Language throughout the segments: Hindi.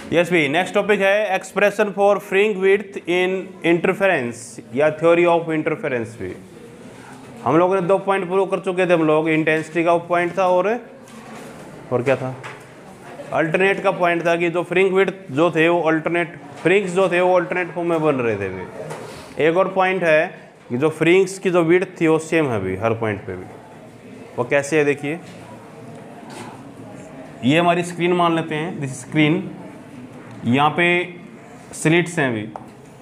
यस भी। नेक्स्ट टॉपिक है expression for fringe width in interference या थ्योरी ऑफ इंटरफेरेंस भी। हम लोगों ने 2 पॉइंट प्रूव कर चुके थे हम लोग। इंटेंसिटी का पॉइंट था और क्या था, अल्टरनेट का पॉइंट था कि जो फ्रिंज विड्थ जो थे वो अल्टरनेट फ्रिंज जो थे वो अल्टरनेट फॉर्म में बन रहे थे भी। एक और पॉइंट है कि जो फ्रिंज की जो विड्थ थी वो सेम है भी हर पॉइंट पे भी। वो कैसे है देखिए, ये हमारी स्क्रीन मान लेते हैं, दिस स्क्रीन। यहाँ पे स्लिट्स हैं भी,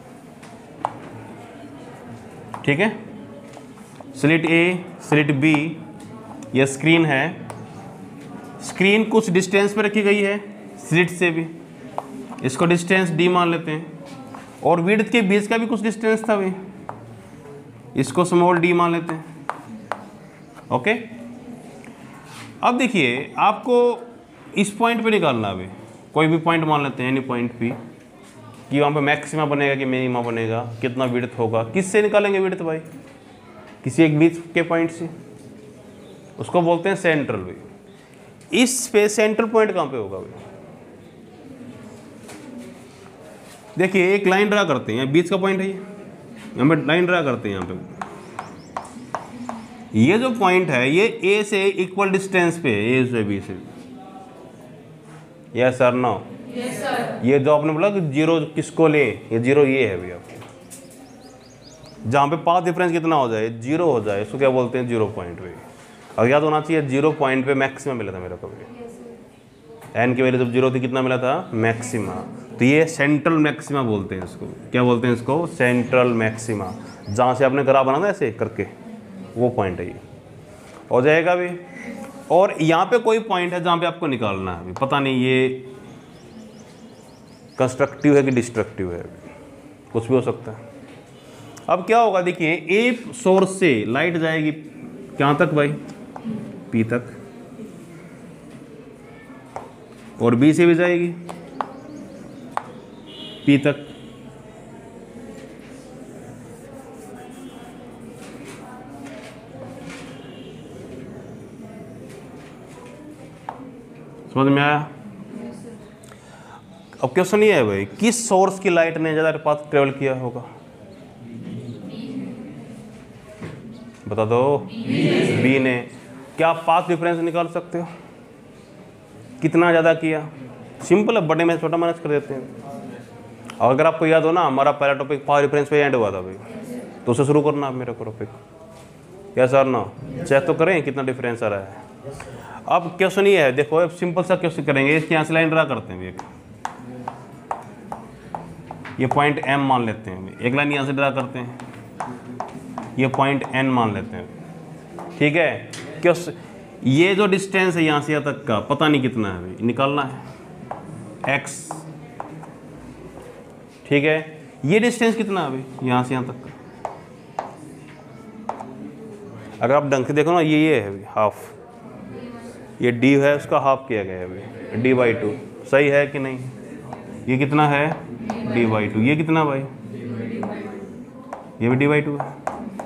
ठीक है, स्लिट ए स्लिट बी, ये स्क्रीन है। स्क्रीन कुछ डिस्टेंस पे रखी गई है स्लिट से भी, इसको डिस्टेंस डी मान लेते हैं। और विड्थ के बीच का भी कुछ डिस्टेंस था भी, इसको स्मॉल डी मान लेते हैं। ओके, अब देखिए आपको इस पॉइंट पे निकालना है, कोई भी पॉइंट मान लेते हैं एनी पॉइंट भी, कि वहाँ पे मैक्सिमा बनेगा कि मिनिमा बनेगा, कितना विड्थ होगा। किससे निकालेंगे विड्थ भाई? किसी एक बीच के पॉइंट से, उसको बोलते हैं सेंट्रल भी। इस पे सेंट्रल पॉइंट कहाँ पे होगा भाई? देखिए एक लाइन ड्रा करते हैं, बीच का पॉइंट है ये, यहाँ पे लाइन ड्रा करते हैं। यहाँ पे ये जो पॉइंट है ये ए से इक्वल डिस्टेंस पे है, ए से बी से। Yes sir no? Yes sir. ये जो आपने बोला कि जीरो किसको ले, ये जीरो ये है भैया, जहाँ पे पाथ डिफरेंस कितना हो जाए, जीरो हो जाए, इसको क्या बोलते हैं? जीरो पॉइंट पे। और याद होना चाहिए जीरो पॉइंट पे मैक्सिमम मिला था मेरे को भी। एन की वैल्यू जब जीरो थी कितना मिला था? मैक्सिमा। तो ये सेंट्रल मैक्सिमा बोलते हैं इसको। क्या बोलते हैं इसको? Central maxima. जहाँ से आपने ग्राफ बना था ऐसे करके, वो पॉइंट है ये, हो जाएगा भी। और यहाँ पे कोई पॉइंट है जहाँ पे आपको निकालना है, पता नहीं ये कंस्ट्रक्टिव है कि डिस्ट्रक्टिव है, कुछ भी हो सकता है। अब क्या होगा देखिए, ए सोर्स से लाइट जाएगी कहाँ तक भाई? पी तक, और बी से भी जाएगी पी तक। समझ में आया? अब क्वेश्चन ये है भाई, किस सोर्स की लाइट ने ज़्यादा पाथ ट्रेवल किया होगा? बता दो। बी ने। क्या आप पाथ डिफरेंस निकाल सकते हो? कितना ज़्यादा किया? सिंपल है, बड़े में छोटा माइनस कर देते हैं। और अगर आपको याद हो ना, हमारा पहला टॉपिक पाथ डिफरेंस पे एंड हुआ था भाई, तो उससे शुरू करना आप मेरा टॉपिक। क्या सर ना? चेक तो करें कितना डिफरेंस आ रहा है। अब क्वेश्चन ये है, देखो अब सिंपल सा क्वेश्चन करेंगे। इसके यहाँ से लाइन ड्रा करते हैं एक, ये पॉइंट एम मान लेते हैं, एक लाइन यहाँ से ड्रा करते हैं, ये पॉइंट एन मान लेते हैं, ठीक है। क्वेश्चन ये जो डिस्टेंस है यहाँ से यहाँ तक का पता नहीं कितना है भाई, निकालना है एक्स, ठीक है। ये डिस्टेंस कितना है भाई यहाँ से यहाँ तक का? अगर आप ढंग से देखो ना, ये है भाई हाफ, ये डी है उसका हाफ किया गया है भाई, डी/2 सही है कि नहीं? ये कितना है? डी/2। ये कितना भाई? ये भी डी/2 है।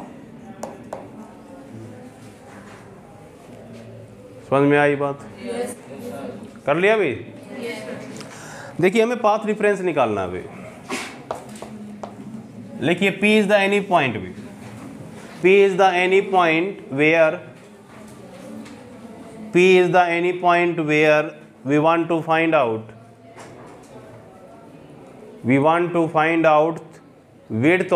समझ में आई बात? कर लिया भाई? देखिए हमें पाथ डिफरेंस निकालना है भाई। लिखिए P is the any point भी, P is the any point where P is the any point where we want to find out width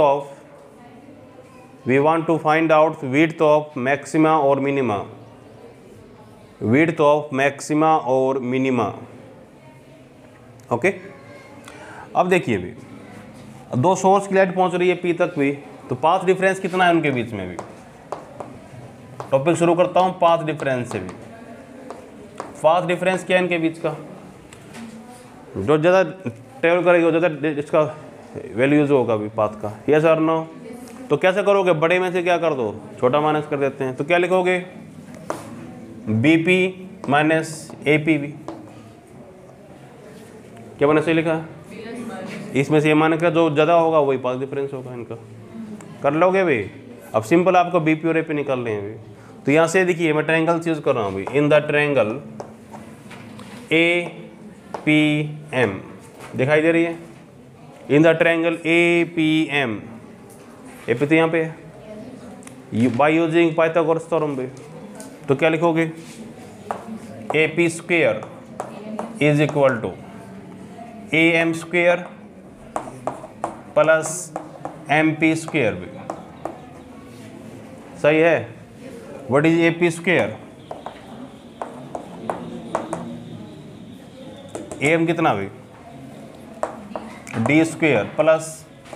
of maxima or minima, width of maxima और minima। ओके, अब देखिए भी दो सोर्स की लाइट पहुंच रही है P तक भी, तो पाथ डिफरेंस कितना है उनके बीच में भी? टॉपिक शुरू करता हूं पाथ डिफरेंस से भी। पाथ डिफरेंस क्या है इनके बीच का? जो ज़्यादा ट्रेवल करेगी वो ज़्यादा इसका वैल्यू यूज होगा भी पाथ का। यस और नो? तो कैसे करोगे? बड़े में से क्या कर दो, छोटा माइनस कर देते हैं। तो क्या लिखोगे? BP minus APB। क्या मैंने सही लिखा? इसमें से ये माइनस का जो ज़्यादा होगा वही पाथ डिफरेंस होगा इनका। कर लोगे भाई? अब सिंपल आपको BP और AP निकालने हैं भाई। तो यहाँ से देखिए मैं ट्रायंगल यूज कर रहा हूँ भाई। इन द ट्रायंगल APM दिखाई दे रही है? In the triangle APM, AP तो यहाँ पे है, बाय यूजिंग पाइथागोरस थ्योरम भी। तो क्या लिखोगे? AP square is equal to AM square plus MP square भी। सही है? What is AP square? AM कितना भी? D square plus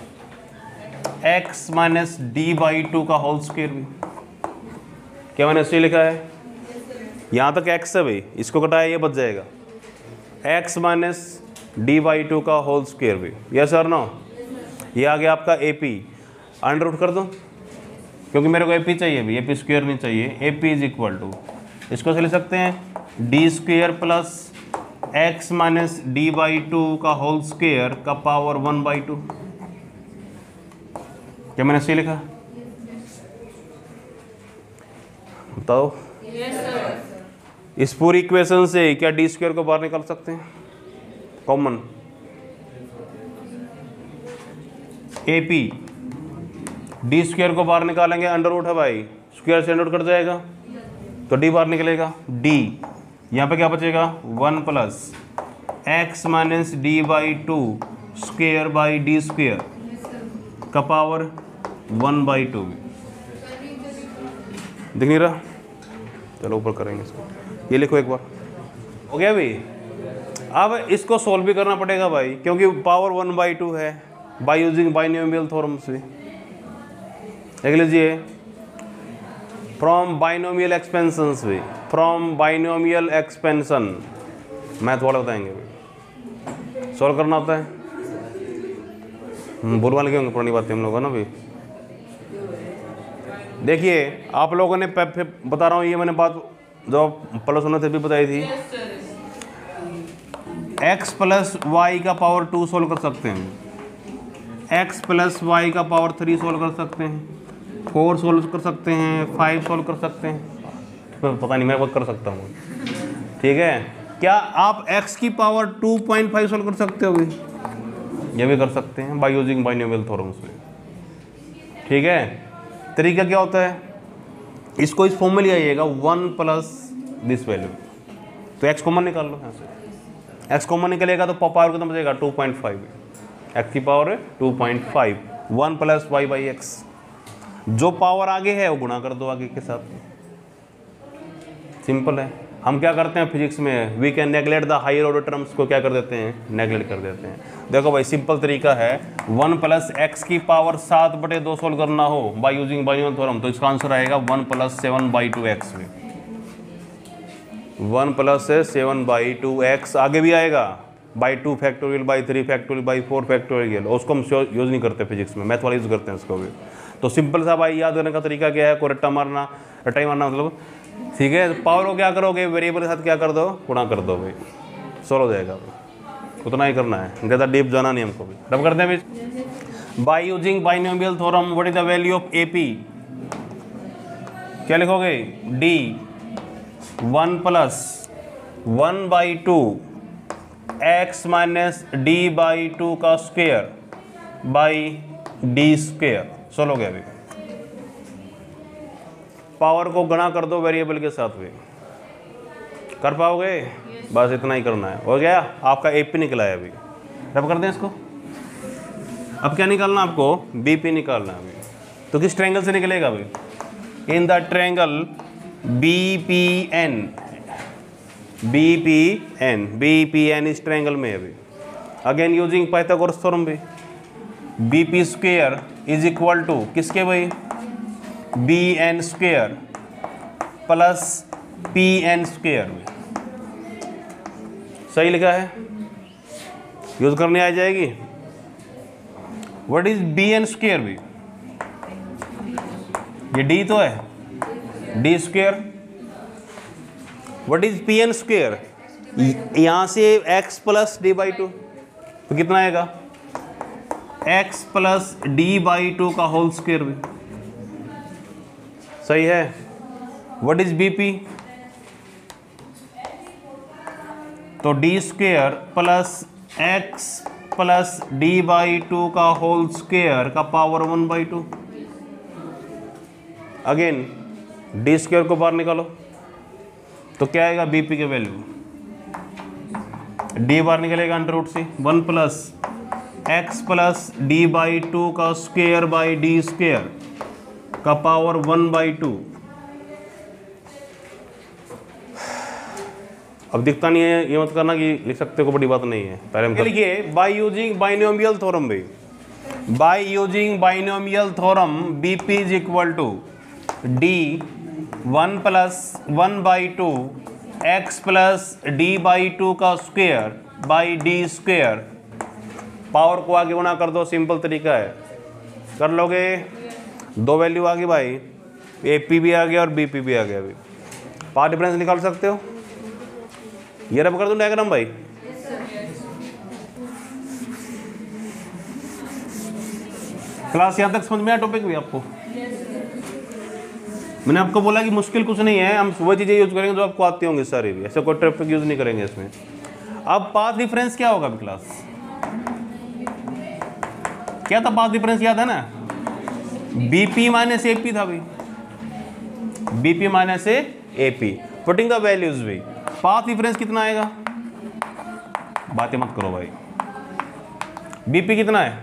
x minus D/2 का होल स्क्वायर भी। क्या मैंने इसलिए लिखा है? यहाँ तक x है भाई, इसको घटाया ये बच जाएगा x माइनस D/2 का होल स्क्वायर भी। यस और नो? ये आ गया आपका AP। अंडर रूट कर दो, क्योंकि मेरे को AP चाहिए भी, AP स्क्वायर नहीं चाहिए। AP इज इक्वल टू, इसको से ले सकते हैं D square plus x minus D/2 का होल स्क्वायर का पावर 1/2। क्या मैंने सही लिखा? बताओ। इस पूरी इक्वेशन से क्या D स्क्वायर को बाहर निकाल सकते हैं कॉमन? AP D स्क्वायर को बाहर निकालेंगे, अंडर रूट है भाई, स्क्वायर से अंडर रूट कट जाएगा तो D बाहर निकलेगा। D यहाँ पे क्या बचेगा? 1 plus x minus D/2 square by D square का पावर 1/2। दिख नहीं रहा? चलो ऊपर करेंगे इसको। ये लिखो एक बार, हो गया भाई। अब इसको सोल्व भी करना पड़ेगा भाई, क्योंकि पावर 1/2 है, बाय यूजिंग बाइनोमियल थ्योरम से। देख लीजिए, फ्रॉम बाइनोमियल एक्सपेंशन से, फ्रॉम बाइनोमियल एक्सपेंशन मैथ वाला बताएंगे भाई, सोल्व करना होता है। बोलवा लगे होंगे पुरानी बातें हम लोग, है ना भाई। देखिए आप लोगों ने बता रहा हूँ, ये मैंने बात जो प्लस होने थे भी बताई थी। x प्लस वाई का पावर 2 सोल्व कर सकते हैं, x प्लस वाई का पावर 3 सोल्व कर सकते हैं, 4 सोल्व कर सकते हैं, 5 सोल्व कर सकते हैं। पता नहीं, मैं बहुत कर सकता हूँ। ठीक है, क्या आप x की पावर 2.5 सोल्व कर सकते हो? ये भी कर सकते हैं बाय यूजिंग बाइनोमियल थ्योरम्स में। ठीक है, तरीका क्या होता है? इसको इस फॉर्म में ले आइएगा, 1 प्लस दिस वैल्यू, तो x कॉमन निकाल लो। यहाँ से x कॉमन निकलेगा तो पावर कितना बचेगा? 2.5। x की power 2.5, 1 plus y by x. जो पावर आगे है वो गुणा कर दो आगे के साथ। सिंपल है। हम क्या करते हैं फिजिक्स में, we can neglect the higher order terms को क्या कर देते हैं? नेगलेक्ट कर देते हैं। देखो भाई, सिंपल तरीका है, 1 प्लस एक्स की पावर 7/2 सोल्व करना हो बाय यूजिंग बाइनोमियल थ्योरम, तो इसका आंसर आएगा 1 प्लस 7/2x में। 1 प्लस 7/2x आगे भी आएगा, by 2 factorial, by 3 factorial, by 4 factorial. उसको हम यूज़ नहीं करते फिजिक्स में, मैथ वाले यूज़ करते हैं उसको भी। तो सिंपल सा भाई याद करने का तरीका क्या है? को रट्टा मारना, रट्टा मारना मतलब, ठीक है। पावर को क्या करोगे? वेरिएबल के साथ क्या कर दो? गुणा कर दो भाई, सोल्व हो जाएगा भाई। उतना ही करना है, ज़्यादा डीप जाना नहीं हमको भी। रब करते हैं भाई। By using binomial theorem, what is the value of AP? क्या लिखोगे? D 1 plus 1/2 x minus D/2 का square by D square. Solve हो गया भाई। पावर को गुणा कर दो वेरिएबल के साथ भी, कर पाओगे? बस इतना ही करना है, हो गया आपका AP निकला है अभी। रब कर दें इसको। अब क्या निकालना आपको? BP निकालना है अभी। तो किस ट्रायंगल से निकलेगा अभी? In the triangle BPN, BPN, BPN इस ट्रायंगल में अभी। अगेन यूजिंग पाइथागोरस थ्योरम भी। BP square is equal to किसके भाई? BN square plus PN square में। सही लिखा है, यूज करने आ जाएगी। व्हाट इज BN स्क्वायर भी? ये D तो है, D square. What is PN square? यहां से x प्लस D/2, तो कितना आएगा? x प्लस D/2 का होल स्क्वायर भी। सही है। What is BP? तो D square plus x plus D by two का होल स्क्वायर का पावर 1/2। अगेन डी स्क्वायर को बाहर निकालो तो क्या आएगा, बीपी के वैल्यू, डी बाहर निकलेगा अंडर रूट से 1 plus x plus D by two का स्क्वायर बाई डी स्क्वायर का पावर 1/2। अब दिखता नहीं है, ये मत करना कि लिख सकते हो, बड़ी बात नहीं है। पहले हम लिखिए बाय यूजिंग बाइनोमियल थ्योरम भाई, by using binomial theorem BP is equal to D 1 plus 1/2 x plus D by two का square by D square. Power को आगे गुणा कर दो, सिंपल तरीका है, कर लोगे। दो वैल्यू आ गई भाई, एपी भी आ गया और बीपी भी आ गया। अभी पावर डिफरेंस निकाल सकते हो। ये रब कर दूं डायग्राम भाई। क्लास यहां तक समझ में आया टॉपिक भी आपको? मैंने आपको बोला कि मुश्किल कुछ नहीं है, हम वह चीजें यूज करेंगे जो आपको आती होंगी सारी भी, ऐसे कोई टॉपिक यूज नहीं करेंगे इसमें। अब पाथ डिफरेंस क्या होगा क्लास? क्या था पाथ डिफरेंस, याद है ना? बीपी माइनस एपी था भाई, BP minus AP, putting the values भी। पाथ डिफरेंस कितना आएगा? बातें मत करो भाई। बीपी कितना है?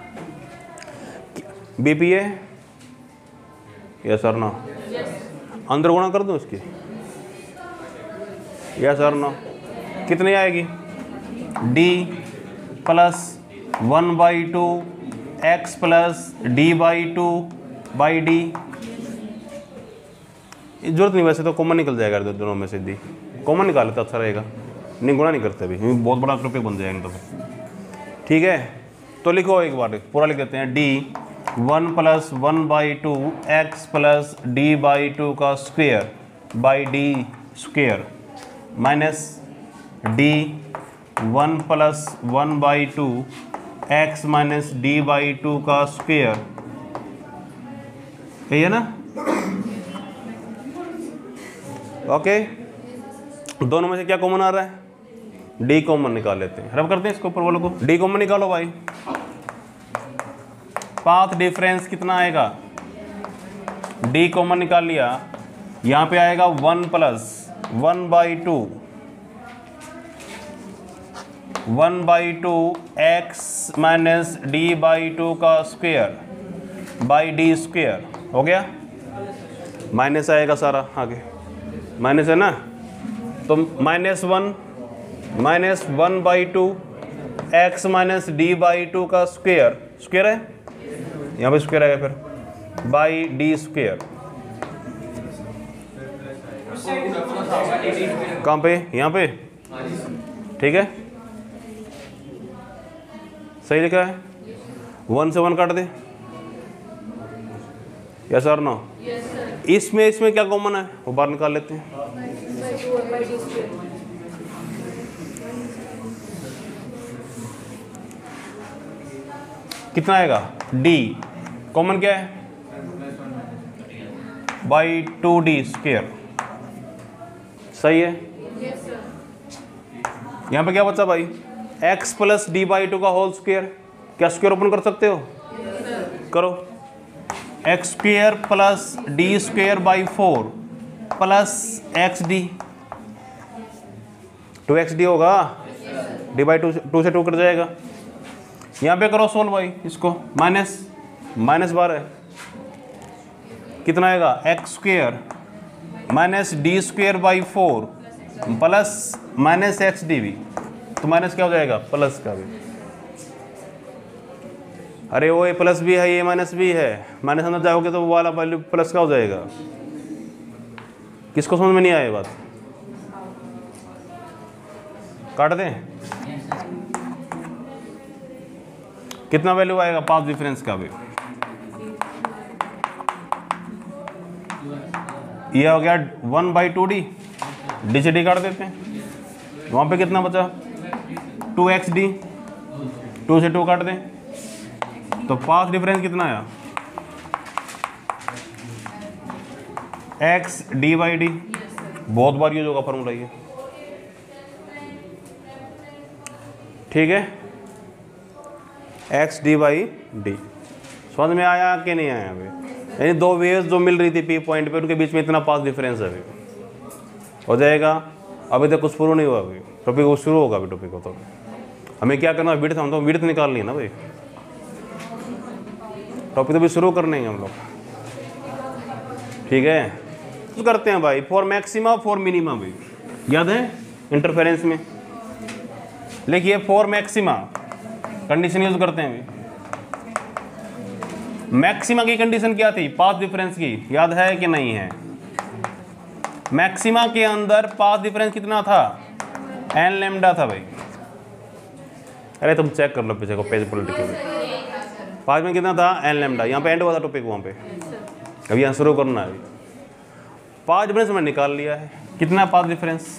बीपी है यस और नो? अंदर गुणा कर दूं इसकी, यस और नो? कितनी आएगी? D plus 1/2 x plus D by two by D. जरूरत नहीं, वैसे तो कॉमन निकल जाएगा दोनों में से, दी कॉमन निकाले तो अच्छा रहेगा। नहीं, गुणा नहीं करते अभी, बहुत बड़ा टॉपिक बन जाएगा तो। ठीक है, तो लिखो एक बार पूरा लिख देते हैं। D 1 plus 1/2 x plus D by two का square by D square minus D 1 plus 1/2 x minus D by two का स्क्वेयर, यही है ना? ओके, दोनों में से क्या कॉमन आ रहा है? डी कॉमन निकाल लेते हैं, रब करते हैं इसको ऊपर वालों को। डी कॉमन निकालो भाई। पाथ डिफरेंस कितना आएगा? डी कॉमन निकाल लिया, यहाँ पे आएगा 1 plus 1/2 x minus D by two का स्क्वेयर बाई डी स्क्वेयर। हो गया, माइनस आएगा सारा आगे, माइनस है ना, तो -1/2 x minus D by two का स्क्वेयर, स्क्वेयर है यहाँ पे, स्क्वेयर आएगा फिर बाई डी स्क्वेयर। कहाँ पे? यहाँ पे, ठीक है, सही लिखा है। 1 से 1 काट दे, यस और नो? इसमें क्या कॉमन है वो बाहर निकाल लेते हैं। कितना आएगा? डी कॉमन क्या है? बाई 2d स्क्वेयर, सही है। यहां पे क्या बचा भाई? X plus D by two का होल स्क्वेयर। क्या स्क्वेयर ओपन कर सकते हो? करो। X square plus D square by 4 plus x D, 2xd होगा, डी बाई 2 से 2 कट जाएगा। यहाँ पे करो सोल्व भाई इसको, -12 है, कितना आएगा? X square minus D square by 4 plus minus x D भी, तो माइनस क्या हो जाएगा? प्लस का भी। अरे वो ये प्लस भी है, ये माइनस भी है, माइनस अंदर जाओगे तो वो वाला वैल्यू प्लस का हो जाएगा। किसको समझ में नहीं आया बात? काट दें। कितना वैल्यू आएगा पाथ डिफरेंस का भी? ये हो गया 1/2d, डी से डी काट देते हैं, वहाँ पे कितना बचा? 2xd, 2 से 2 काट दें, तो पाथ डिफरेंस कितना आया? x d/d। बहुत बार यूज होगा फॉर्मूला ये, ठीक है, एक्स डी बाई डी। समझ में आया कि नहीं आया अभी? यानी दो वेव्स जो मिल रही थी पी पॉइंट पे, उनके बीच में इतना पास डिफरेंस है, अभी हो जाएगा। अभी तक कुछ शुरू नहीं हुआ, अभी टॉपिक वो शुरू होगा। अभी टॉपिक को तो हमें क्या करना है, विड्थ, हम तो विड्थ निकालनी है ना भाई, टॉपिक तो भी शुरू करने हैं हम लोग। ठीक है, तो करते हैं भाई, फॉर मैक्सिमा फॉर मिनिमा भाई, याद है इंटरफेरेंस में लिखिए फॉर मैक्सिमा कंडीशन यूज करते हैं भाई। मैक्सिमा की कंडीशन क्या थी? पाथ डिफरेंस की, याद है कि नहीं है? मैक्सिमा के अंदर पाथ डिफरेंस कितना था? एन लैम्डा था भाई। अरे तुम चेक कर लो पीछे को, पेज पॉलिटिकल पाथ में कितना था? N lambda. यहाँ पे एंड हुआ था टॉपिक, वहाँ पे अभी यहाँ शुरू करना है। पाथ डिफरेंस मैंने निकाल लिया है, कितना path difference?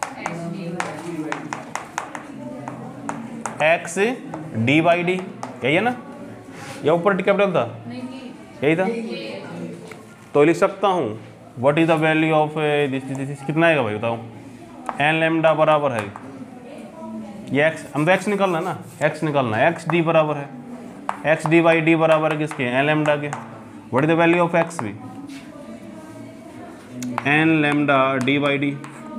X D by D, यही है ना? या ऊपर टी कैपिटल था? यही था। तो लिख सकता हूँ what is the value of this, कितना आएगा भाई बताओ? एन लैम्डा बराबर है ये एक्स, हम तो एक्स निकालना है ना, एक्स निकालना है। एक्स डी बराबर है, एक्स डी बाई डी बराबर है किसके? एन लैम्डा के। What is the value of x भी? N lambda D by D.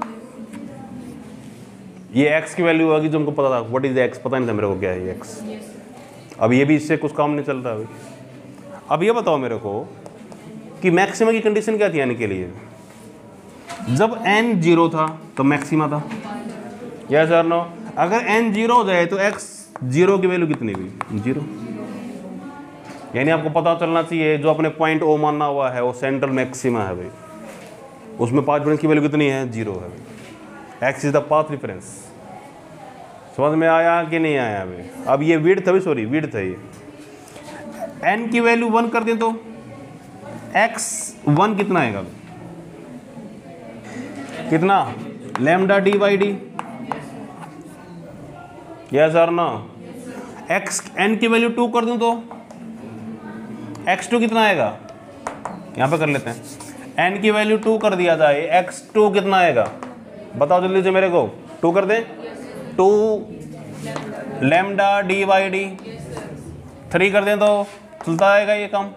ये एक्स की वैल्यू होगी जो हमको पता था। व्हाट इज एक्स पता नहीं था मेरे को, क्या है ये एक्स। अब ये भी इससे कुछ काम नहीं चल रहा अभी। अब ये बताओ मेरे को कि मैक्सिमा की कंडीशन क्या थी आने के लिए? जब n 0 था तो मैक्सिमा था, यस और नो? अगर n 0 हो जाए तो x 0 की वैल्यू कितनी हुई? 0। यानी आपको पता चलना चाहिए जो अपने पॉइंट O मानना हुआ है वो सेंट्रल मैक्सिमा है भाई, उसमें पाथ डिफरेंस की वैल्यू कितनी है? 0 है भाई। x is the path difference. समझ में आया कि नहीं आया अभी? अब ये विड्थ है, सॉरी विड्थ है ये। n की वैल्यू 1 कर दें तो x 1 कितना आएगा? कितना? Lambda D by D, yes और नो? x n की वैल्यू 2 कर दूं तो x2 कितना आएगा? यहां पे कर लेते हैं, n की वैल्यू 2 कर दिया जाए, x2 कितना आएगा? बताओ जल्दी से मेरे को। 2 कर दें, 2 लैम्डा डी बाई डी। 3 कर दें तो चलता आएगा ये काम,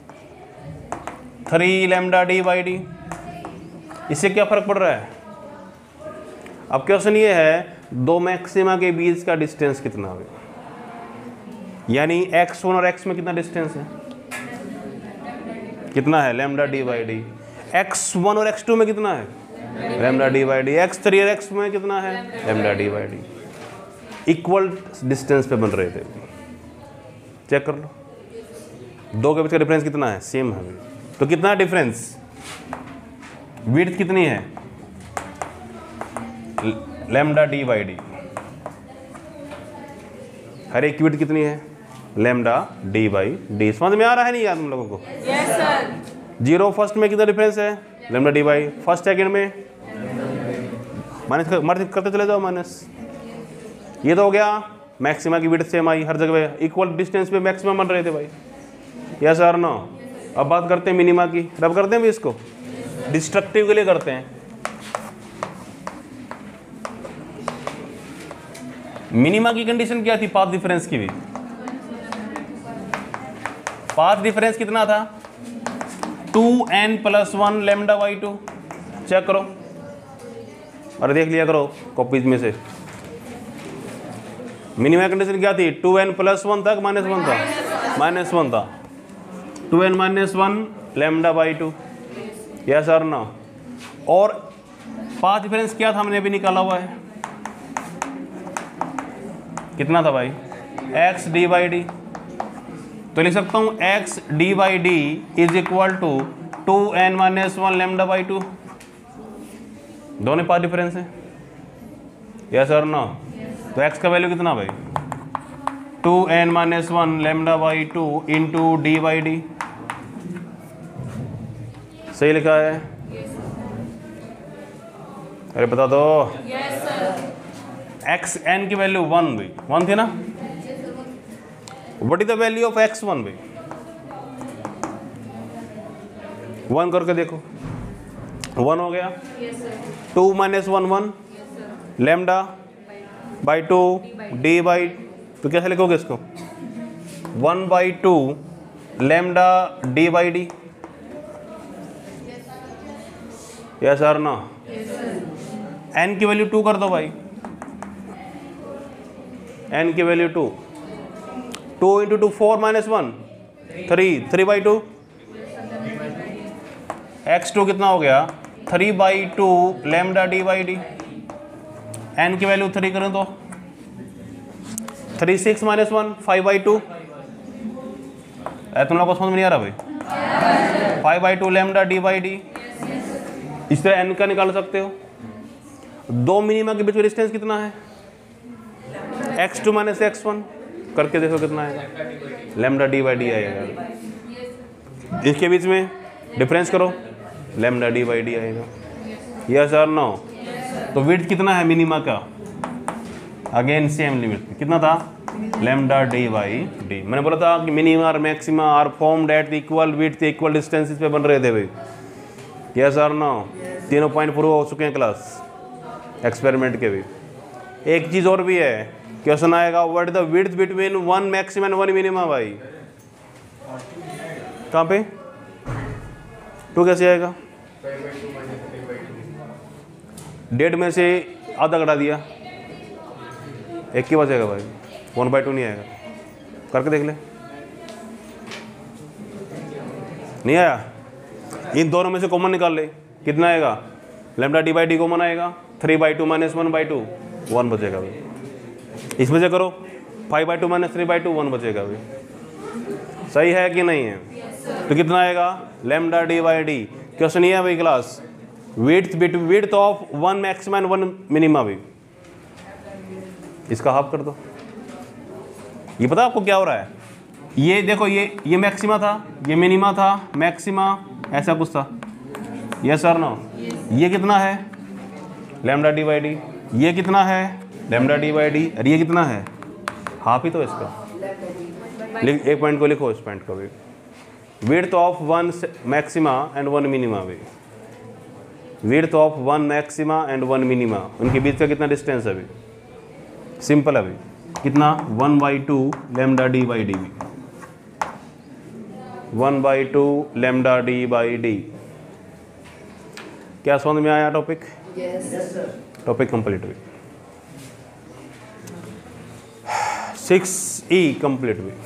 3 लैम्डा डी बाई डी। इससे क्या फ़र्क पड़ रहा है? अब क्वेश्चन ये है दो मैक्सिमा के बीच का डिस्टेंस कितना है, यानी x1 और x में कितना डिस्टेंस है? कितना है? Lambda D by D. x1 और x2 में कितना है? Lambda D by D. x3 और x में कितना है? Lambda D by D. Equal distance पे बन रहे थे, चेक कर लो। दो के बीच का डिफरेंस कितना है? सेम है। तो कितना डिफरेंस? विड्थ कितनी है? Lambda D by D. हर एक की विड्थ कितनी है? Lambda D by D. समझ में आ रहा है नहीं यार तुम लोगों को? Yes sir. 0 फर्स्ट में कितना डिफरेंस है? Lambda D by. First second में माइनस करते चले जाओ, माइनस। ये तो हो गया मैक्सिमा की विड्थ सेम आई, हर जगह इक्वल डिस्टेंस पे मैक्सिमम बन रहे थे भाई, यस और नो? अब बात करते हैं मिनिमा की। रब करते हैं भी इसको, डिस्ट्रक्टिव के लिए करते हैं। मिनिमा की कंडीशन क्या थी पाथ डिफरेंस की भी? पाथ डिफरेंस कितना था? 2n+1 lambda by 2। चेक करो, अरे देख लिया करो कॉपीज में से। मिनिमा कंडीशन क्या थी? 2n+1 तक -1 था, -1 था। 2n-1 लैम्डा बाई 2, यस और नो? और पाथ डिफरेंस क्या था? हमने अभी निकाला हुआ है, कितना था भाई? X D by D. तो लिख सकता हूँ x D by D is equal to 2n-1 lambda by 2। दोनों पाथ डिफरेंस है, यस और नो? तो एक्स का वैल्यू कितना भाई? 2n-1 lambda by 2 into D by D. सही लिखा है? अरे बता दो। Yes sir. एक्स एन की वैल्यू 1 भाई, 1 थी ना? What is the value of x1 भाई? 1 करके देखो, 1 हो गया। 2 - 1 1 lambda by two D by, तो कैसे लिखोगे इसको? 1/2 lambda D by D. Yes और नो? एन की वैल्यू 2 कर दो भाई, एन की वैल्यू 2, 2 इंटू 2 4 माइनस 1 3, 3/2 x2 कितना हो गया? 3/2 lambda D by D. N की वैल्यू 3 करें तो 3 6 माइनस 1 5/2। तुम लोग को समझ में नहीं आ रहा भाई? 5/2 लैम्डा डी बाई डी। इस तरह एन का निकाल सकते हो। दो मिनिमा के बीच में डिस्टेंस कितना है? x2 माइनस x1 करके देखो कितना आएगा? लैम्डा डी बाई डी आएगा। इसके बीच में डिफरेंस करो, लैम्डा डी बाई डी आएगा। यस और नो? तो विड्थ कितना है मिनिमा का? अगेन सेम लिमिट कितना था? Lambda D by D. मैंने बोला था कि मिनिमा और maxima are formed at the equal width equal distances पे बन रहे थे भाई। यस और नो? तीनों पॉइंट प्रूव हो चुके हैं क्लास एक्सपेरिमेंट के भी। एक चीज़ और भी है, क्वेश्चन आएगा what is the width between one maxima and one minima भाई। कहाँ पे 2 कैसे आएगा? डेढ़ में से आधा घटा दिया, 1 की बचेगा भाई, 1/2 नहीं आएगा। करके देख ले, नहीं आया? इन दोनों में से कॉमन निकाल ले, कितना आएगा? Lambda D by D common आएगा, 3/2 माइनस 1/2 1 बचेगा भाई। इसमें से करो 5/2 माइनस 3/2 1 बचेगा भाई। सही है कि नहीं है? तो कितना आएगा? Lambda D by D. Question ये है भाई class, width of one maxima and one minima भी, इसका हाफ कर दो। ये पता आपको क्या हो रहा है? ये देखो, ये मैक्सिमा था, ये मिनिमा था, मैक्सिमा ऐसा कुछ था। यस और नो? ये कितना है? Lambda D by D. ये कितना है? Lambda D by d. और ये कितना है? हाफ ही तो इसका। एक पॉइंट को लिखो, इस पॉइंट को भी, width of one maxima and one minima भी, width of one maxima and one minima, उनके बीच का कितना डिस्टेंस है अभी? सिंपल है अभी, कितना? 1/2 लैम्डा डी बाई डी भी, 1/2 लैम्डा डी बाई डी। क्या समझ में आया टॉपिक? टॉपिक कंप्लीट हुई। 6E कंप्लीट हुई।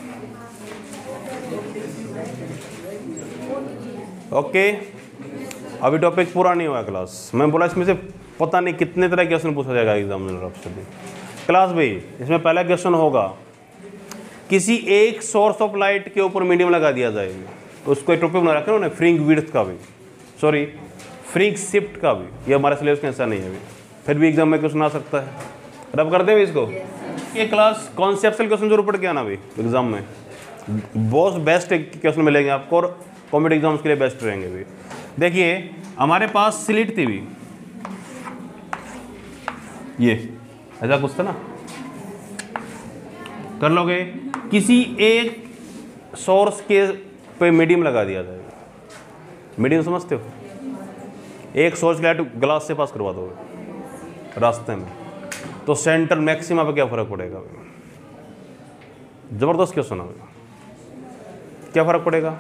ओके, अभी टॉपिक पूरा नहीं हुआ क्लास। मैं बोला इसमें से पता नहीं कितने तरह के क्वेश्चन पूछा जाएगा एग्जामिनर आपसे भी। क्लास भाई, इसमें पहला क्वेश्चन होगा, किसी एक सोर्स ऑफ लाइट के ऊपर मीडियम लगा दिया जाएगा, तो उसको एक टॉपिक बना रखा है उन्होंने, फ्रिंज विड्थ का भी, सॉरी फ्रिंज शिफ्ट का भी। ये हमारे सिलेबस का हिस्सा नहीं है अभी, फिर भी एग्जाम में क्वेश्चन आ सकता है। रब करते हैं इसको। ये क्लास कॉन्सेप्चुअल क्वेश्चन जरूर पढ़ के आना भाई, एग्जाम में बहुत बेस्ट क्वेश्चन मिलेंगे आपको और कॉम्पिटिटिव एग्जाम्स के लिए बेस्ट रहेंगे भी। देखिए हमारे पास स्लिट थी भी, ये ऐसा कुछ था ना, कर लोगे। किसी एक सोर्स के पे मीडियम लगा दिया जाएगा, मीडियम समझते हो? एक सोर्स लाइट ग्लास से पास करवा दोगे रास्ते में, तो सेंटर मैक्सिमा पे क्या फर्क पड़ेगा? जबरदस्त क्वेश्चन है। क्या फर्क पड़ेगा?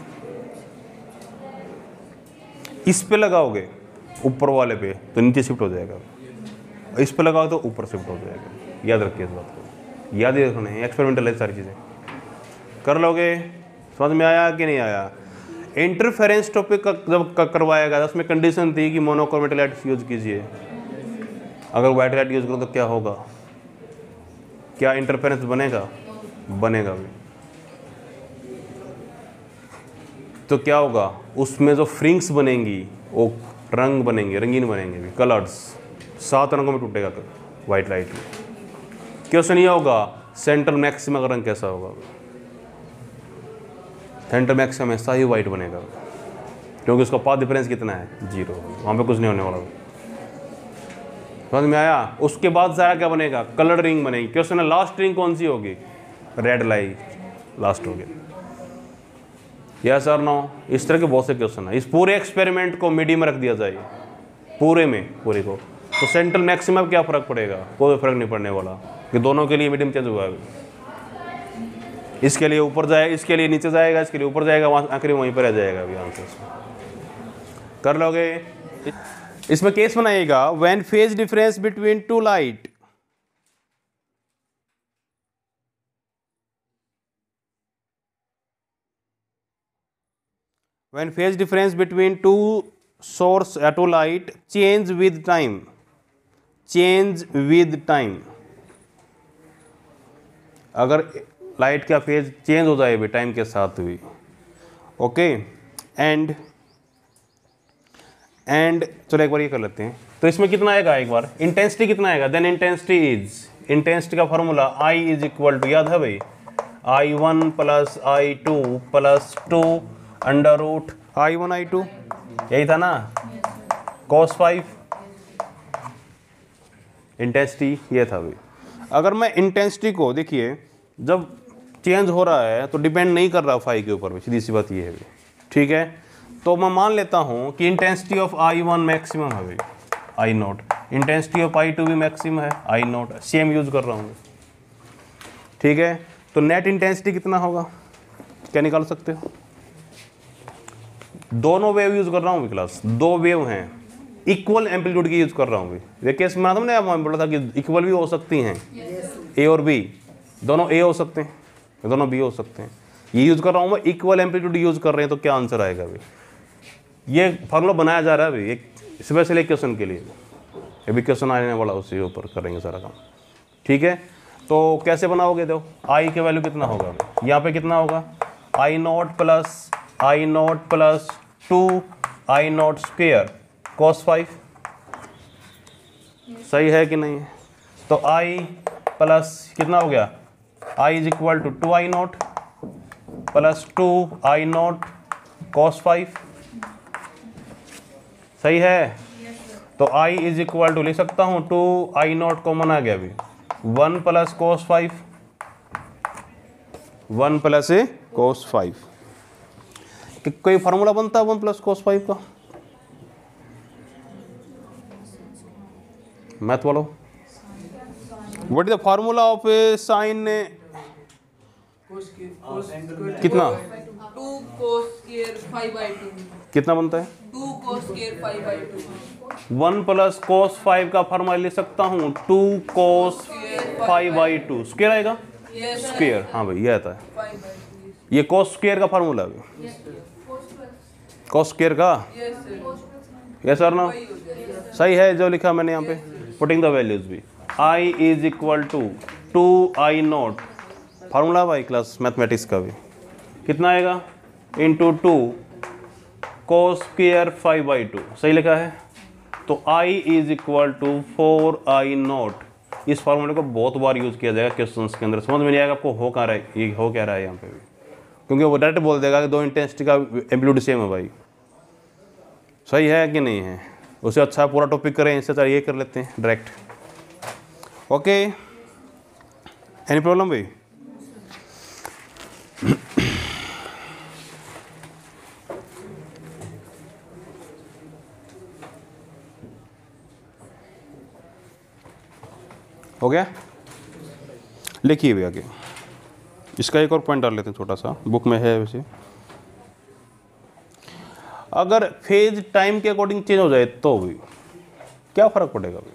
इस पे लगाओगे ऊपर वाले पे तो नीचे शिफ्ट हो जाएगा, इस पे लगाओ तो ऊपर शिफ्ट हो जाएगा। याद रखिए इस बात को, याद ही रखना है, एक्सपेरिमेंटल है सारी चीज़ें। कर लोगे? समझ में आया कि नहीं आया? इंटरफेरेंस टॉपिक का जब करवाया गया उसमें कंडीशन थी कि मोनोक्रोमेटिक लाइट यूज कीजिए, अगर वाइट लाइट यूज करो तो क्या होगा? क्या इंटरफेरेंस बनेगा? बनेगा भी। तो क्या होगा? उसमें जो फ्रिंग्स बनेंगी वो रंग बनेंगे, रंगीन बनेंगे भी, कलर्स 7 रंगों में टूटेगा वाइट लाइट में। क्वेश्चन ये होगा सेंटर मैक्सिमा का रंग कैसा होगा? सेंटर मैक्सिमा हमेशा ही वाइट बनेगा, क्योंकि उसका पाथ डिफरेंस कितना है? 0। वहाँ पे कुछ नहीं होने वाला। समझ में आया? उसके बाद सारा क्या बनेगा? कलर रिंग बनेगी। क्वेश्चन है लास्ट रिंग कौन सी होगी? रेड लाइट लास्ट होगी। यस और नो? इस तरह के बहुत से क्वेश्चन है। इस पूरे एक्सपेरिमेंट को मीडियम में रख दिया जाए, पूरे में, पूरे को, तो सेंट्रल मैक्सिमम क्या फ़र्क पड़ेगा? कोई फ़र्क नहीं पड़ने वाला। कि दोनों के लिए मीडियम चेंज हुआ है। इसके लिए ऊपर जाएगा, इसके लिए नीचे जाएगा, इसके लिए ऊपर जाएगा, वहाँ आखिरी वहीं पर रह जाएगा अभी आंसर। कर लोगे? इसमें केस बनाइएगा when phase difference between two light, when phase difference between two source to light change with time, change with time, अगर लाइट का फेज चेंज हो जाए भी टाइम के साथ भी, ओके। एंड चलो एक बार ये कर लेते हैं। तो इसमें कितना आएगा, एक बार इंटेंसिटी कितना आएगा, देन इंटेंसिटी का formula I is equal to, याद है भाई, I1 plus I2 plus 2 under root I1 I2, यही था ना, cos 5 इंटेंसिटी ये था भाई। अगर मैं इंटेंसिटी को देखिए जब चेंज हो रहा है तो डिपेंड नहीं कर रहा फाई के ऊपर, सीधी सी बात ये है भाई, ठीक है। तो मैं मान लेता हूँ कि इंटेंसिटी ऑफ I1 मैक्सिमम है भाई, I0, इंटेंसिटी ऑफ I2 भी मैक्सिमम है, I0, सेम यूज कर रहा हूँ, ठीक है। तो नेट इंटेंसिटी कितना होगा, क्या निकाल सकते हो? दोनों वेव यूज कर रहा हूँ क्लास, दो वेव हैं, इक्वल एम्पलीट्यूड की यूज कर रहा हूँ। ये केस में तुमने बोला था कि इक्वल भी हो सकती हैं, ए और बी, दोनों ए हो सकते हैं, दोनों बी हो सकते हैं। ये यूज कर रहा हूँ मैं, इक्वल एम्पलीट्यूड यूज कर रहे हैं, तो क्या आंसर आएगा भाई? ये फार्मूला बनाया जा रहा है भाई एक स्पेशल एक क्वेश्चन के लिए, ये भी क्वेश्चन आने वाला, उसी ऊपर करेंगे सारा काम, ठीक है। तो कैसे बनाओगे, दो आई के वैल्यू कितना होगा भाई, यहाँ पे कितना होगा, I0 plus 2 I0 square cos 5, सही है कि नहीं? तो I प्लस कितना हो गया, I is equal to 2 I0 plus 2 I0 cos 5, सही है। तो I इज इक्वल टू लिख सकता हूँ 2 I0 कॉमन आ गया अभी, 1 प्लस cos 5, 1 प्लस cos 5, कि कोई फार्मूला बनता है 1 प्लस cos 5 का, मैथ वालों, what is the formula of sine कितना, 2 cos square 5/2, कितना बनता है, 2 cos square 5/2, 1 प्लस cos 5 का फार्मूला लिख सकता हूँ 2 cos 5/2, स्क्वायर आएगा, स्क्वायर, हाँ भाई ये आता है, 5/2, ये cos स्क्वायर का फार्मूला है, cos स्क्वायर का, यस सर ना, सही है जो लिखा मैंने यहाँ पे, पुटिंग द वैल्यूज भी, I is equal to 2 I0, formula भाई क्लास मैथमेटिक्स का भी, कितना आएगा, इंटू 2 cos स्क्वायर 5/2, सही लिखा है। तो I is equal to 4 I0, इस फार्मूले को बहुत बार यूज़ किया जाएगा क्वेश्चंस के अंदर, समझ में नहीं आएगा आपको हो क्या रहा है, ये हो क्या रहा है यहाँ पे भी, क्योंकि वो डायरेक्ट बोल देगा कि दो इंटेंसिटी का एम्पलीट्यूड सेम है भाई, सही है कि नहीं है। उससे अच्छा पूरा टॉपिक करें, इससे अच्छा ये कर लेते हैं डायरेक्ट, ओके। एनी प्रॉब्लम भाई? हो गया, लिखिए भी आगे, इसका एक और पॉइंट डाल लेते हैं छोटा सा, बुक में है वैसे। अगर फेज टाइम के अकॉर्डिंग चेंज हो जाए तो भी क्या फर्क पड़ेगा भाई?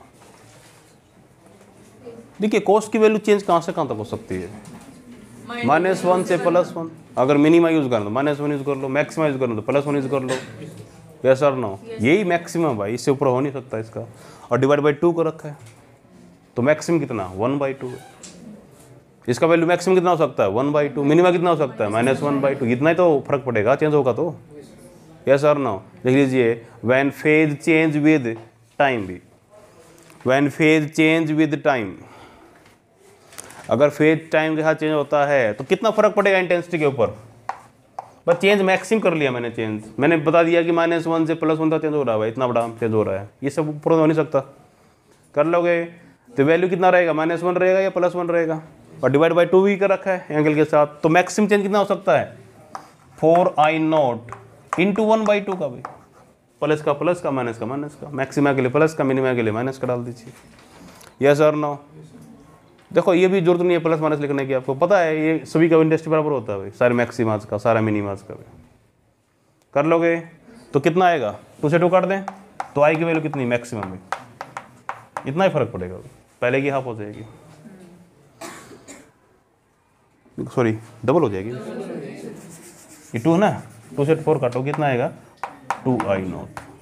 देखिए कॉस्ट की वैल्यू चेंज कहाँ से कहाँ तक हो सकती है, -1 से +1, अगर मिनिमा यूज करना तो -1 यूज कर लो, मैक्सिमा यूज करना तो +1 यूज कर लो, यस और नो, यही मैक्सिमम भाई, इससे ऊपर हो नहीं सकता इसका, और डिवाइड बाई 2 कर रखा है, तो मैक्सिमम कितना 1/2, इसका वैल्यू मैक्सिमम कितना हो सकता है 1/2, मिनिमा कितना हो सकता है -1/2, इतना ही तो फर्क पड़ेगा चेंज होगा तो, यस और नो। लिख लीजिए when phase change with time भी, when phase change with time, अगर फेज टाइम के साथ चेंज होता है तो कितना फर्क पड़ेगा इंटेंसिटी के ऊपर, बस चेंज मैक्सिमम कर लिया मैंने, चेंज मैंने बता दिया कि -1 से +1 तक चेंज हो रहा है भाई, इतना बड़ा चेंज हो रहा है, ये सब ऊपर हो नहीं सकता, कर लोगे तो वैल्यू कितना रहेगा, -1 रहेगा या +1 रहेगा, और डिवाइड बाई 2 भी कर रखा है एंगल के साथ, तो मैक्सिमम चेंज कितना हो सकता है 4 I0 इंटू 1/2 का भाई, प्लस का प्लस का माइनस का माइनस का, मैक्सिमा के लिए प्लस का, मिनिमा के लिए माइनस का डाल दीजिए, यस और नो, देखो ये भी जरूरत नहीं है प्लस माइनस लिखने की, आपको पता है ये सभी का इंडस्ट्री बराबर होता है भाई, सारे मैक्सिमास का सारा मिनिमास का भी कर लोगे तो कितना आएगा, 2 से 2 काट दें तो आई की वैल्यू कितनी, मैक्सिमम में इतना ही फर्क पड़ेगा, पहले की हाफ हो जाएगी, सॉरी डबल हो जाएगी, ये 2 है ना, 2 से 4 काटो कितना आएगा 2i0।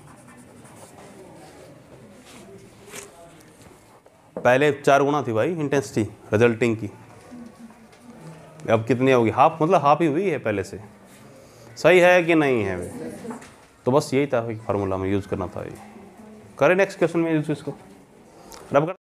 पहले 4 गुना थी भाई इंटेंसिटी रिजल्टिंग की, अब कितनी होगी, हाफ, मतलब हाफ ही हुई है पहले से। सही है कि नहीं है वे, तो बस यही था फार्मूला में यूज़ करना था ये। करें नेक्स्ट क्वेश्चन में यूज़ इसको रब कर